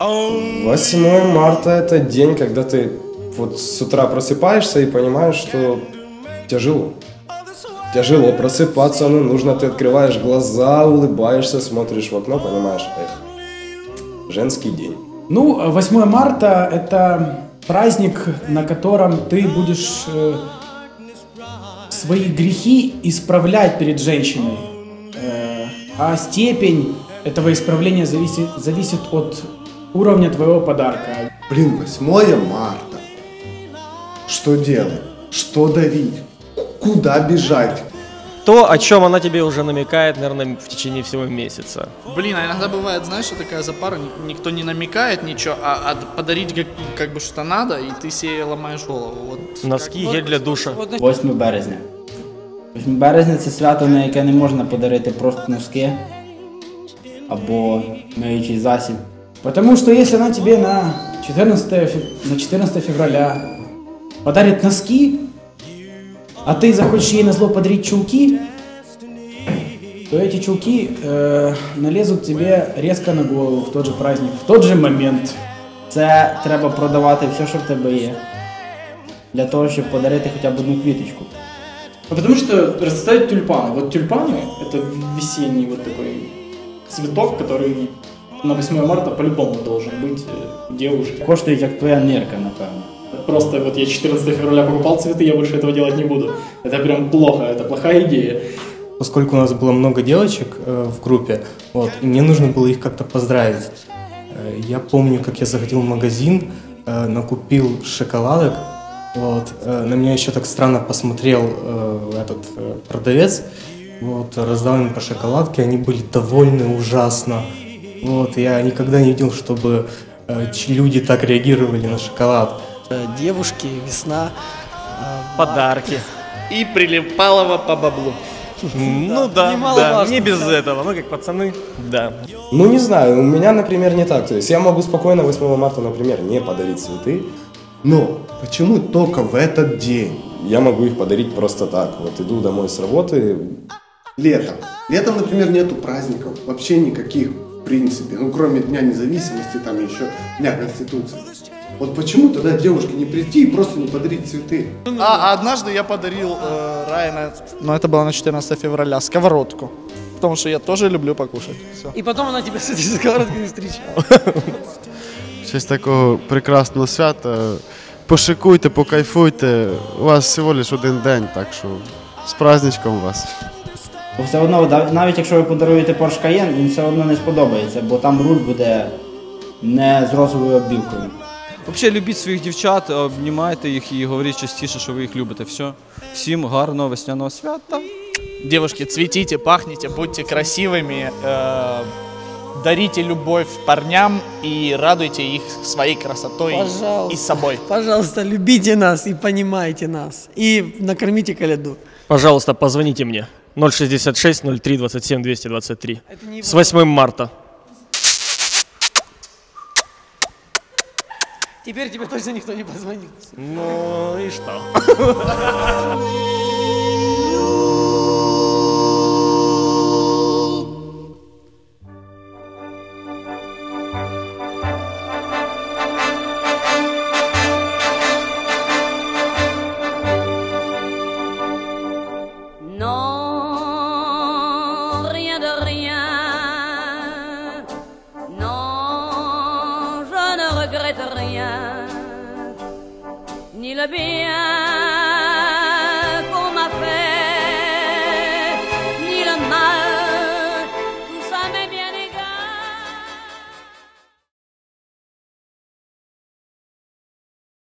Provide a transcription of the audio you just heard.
8 марта – это день, когда ты вот с утра просыпаешься и понимаешь, что тяжело. Тяжело просыпаться, ну нужно, ты открываешь глаза, улыбаешься, смотришь в окно, понимаешь, женский день. Ну, 8 марта – это праздник, на котором ты будешь свои грехи исправлять перед женщиной. А степень этого исправления зависит от уровня твоего подарка. Блин, 8 марта. Что делать? Что дарить? Куда бежать? То, о чем она тебе уже намекает, наверное, в течение всего месяца. Блин, а иногда бывает, знаешь, что такая запара, никто не намекает ничего, а подарить как бы что надо, и ты себе ломаешь голову. Вот, носки, гель для душа. 8 березня. 8 березня – це свято, на яке не можна подарити просто носки або миючий засіб. Потому что если она тебе на 14 февраля подарит носки, а ты захочешь ей назло подарить чулки, то эти чулки налезут тебе резко на голову в тот же праздник, в тот же момент. Це треба продавати все, що в тебе є, для того, щоб подарити хоча б одну квіточку. Потому что расцветают тюльпаны. Вот тюльпаны – это весенний вот такой цветок, который на 8 марта по-любому должен быть у девушки. Коштують як твоя нирка, напевно. Просто вот я 14 февраля покупал цветы, я больше этого делать не буду. Это прям плохо, это плохая идея. Поскольку у нас было много девочек в группе, вот, и мне нужно было их как-то поздравить. Я помню, как я заходил в магазин, накупил шоколадок, вот, на меня еще так странно посмотрел этот продавец, вот, раздал им по шоколадке, они были довольны ужасно. Вот, я никогда не видел, чтобы люди так реагировали на шоколад. Девушки, весна, подарки. И прилипалово по баблу. Ну да, не без этого, ну как пацаны, да. Ну не знаю, у меня, например, не так. То есть я могу спокойно 8 марта, например, не подарить цветы. Но почему только в этот день? Я могу их подарить просто так. Вот иду домой с работы. Летом. Летом, например, нету праздников. Вообще никаких, в принципе. Ну, кроме Дня независимости, там еще Дня Конституции. Вот почему тогда девушке не прийти и просто не подарить цветы? А однажды я подарил Райана, но это было на 14 февраля, сковородку. Потому что я тоже люблю покушать. Все. и потом она тебя с этой сковородкой встречала. В честь такого прекрасного свята пошикуйте, покайфуйте. У вас всього лише один день, так що з праздничком вас. Бо все одно, навіть якщо ви подаруєте Porsche Cayenne, він все одно не сподобається, бо там руль буде не з розовою оббівкою. Взагалі, любіть своїх дівчат, обнімайте їх і говоріть частіше, що ви їх любите. Все. Всім гарного весняного свята. Девушки, цветите, пахните, будьте красивыми, дарите любовь парням и радуйте их своей красотой и собой. Пожалуйста, любите нас и понимайте нас. И накормите коляду. Пожалуйста, позвоните мне. 066 03 27 223. С 8 марта. Теперь тебе точно никто не позвонит. Ну и что? Ni le bien